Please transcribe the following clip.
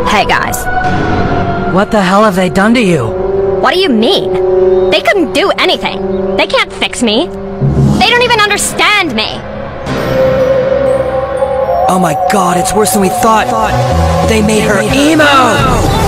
Hey guys. What the hell have they done to you? What do you mean? They couldn't do anything. They can't fix me. They don't even understand me. Oh my god, it's worse than we thought. They made her emo!